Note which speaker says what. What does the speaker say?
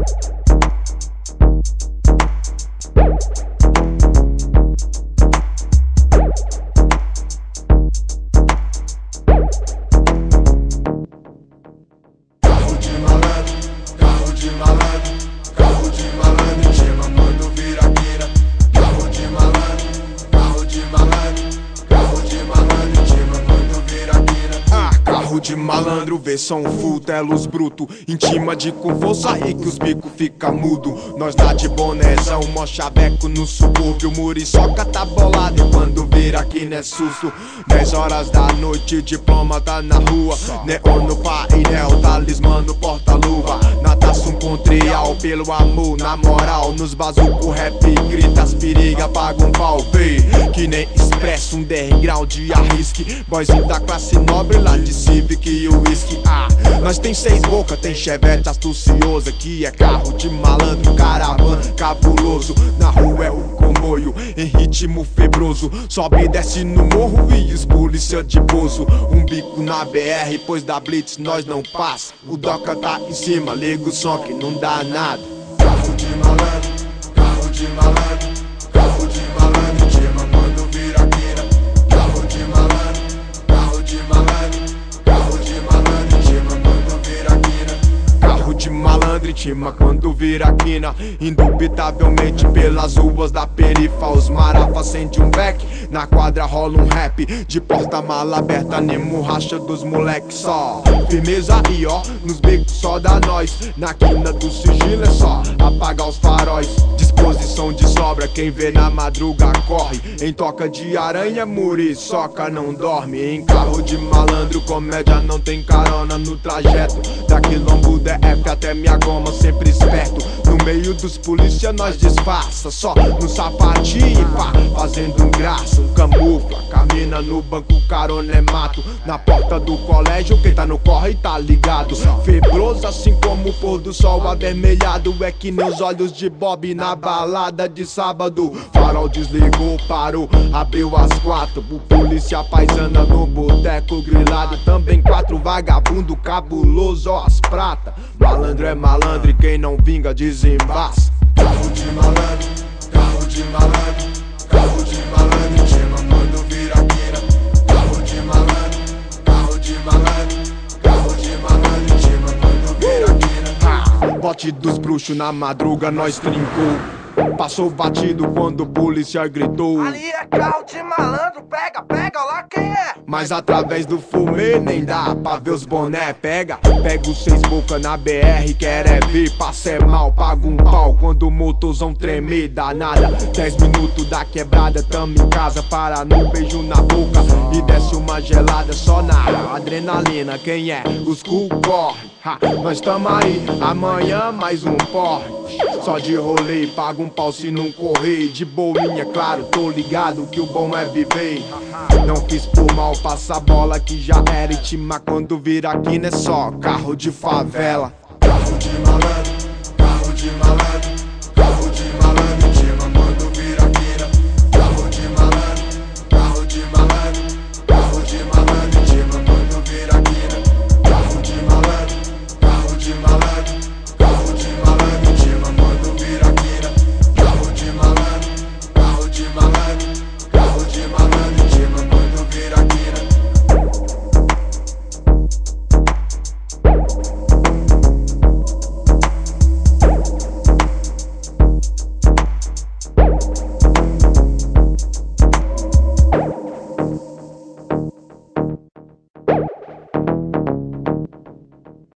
Speaker 1: De malandro, versão full, telos bruto, intima de com força aí que os bico fica mudo. Nós dá de bonézão, mó chaveco no subúrbio, muriçoca tá bolado e quando vira aqui não é susto. 10 horas da noite, diploma tá na rua, neon no painel, talismã no porta-luva. Natação contrial, pelo amor, na moral, nos bazuco rap, grita as periga, paga um pau, vê, que nem expresso, um underground de arrisque, boyzinho da classe nobre lá de Civic e o whisky. Nós tem 6 boca, tem chevette astuciosa, que é carro de malandro, caravana cabuloso. Na rua é o comboio, em ritmo febroso, sobe e desce no morro e os polícia de bozo. Um bico na BR, pois da blitz nós não passa. O Doca tá em cima, liga o som que não dá nada. Carro de malandro, carro de malandro, carro de malandro, intima quando vira quina. Carro de malandro, carro de malandro, carro de malandro, intima quando vira quina. Carro de malandro, intima quando vira quina. Indubitavelmente pelas ruas da perifa, os marafa acende um beck, na quadra rola um rap, de porta-mala aberta, Nemo racha dos moleque só. Firmeza aí ó, nos becos só dá nós, na quina do sigilo é só apagar os faróis. Disposição de sobra, quem vê na madruga corre, em toca de aranha, muriçoca não dorme. Em carro de malandro, comédia não tem carona no trajeto, da quilombo DF até minha goma, sempre esperto. No meio dos polícia nós disfarça, só no sapatinho pá, fazendo um graça, um camufla, camina no banco, carona é mato. Na porta do colégio, quem tá no corre tá ligado, febroso assim como o pôr do sol avermelhado. É que nem os olhos de Bob na balada de sábado. Farol desligou, parou, abriu às 4, o polícia paisana no boteco grilado. Também 4 vagabundo cabuloso, ó as prata. Malandro é malandro e quem não vinga desembaça. Carro de malandro, carro de malandro, carro de malandro, intima quando vira quina. Carro de malandro, carro de malandro, carro de malandro, intima quando vira quina. Bote dos bruxos na madruga nós trincou, passou batido quando o polícia gritou.
Speaker 2: Ali é carro de malandro, pega, pega, lá quem é?
Speaker 1: Mas através do fumê nem dá pra ver os boné. Pega os 6 boca na BR, quer é ver, passa é mal, paga um pau quando o motorzão tremer, danada. 10 minutos da quebrada, tamo em casa, para no beijo na boca e desce uma gelada só na adrenalina. Quem é? Os cu corre, nós tamo aí, amanhã mais um porre. Só de rolê, paga um pau se não correr. De boinha, claro, tô ligado que o bom é viver. Não quis por mal, passa a bola que já era intima quando vira aqui, não é só carro de favela. Carro de malandro, carro de malandro,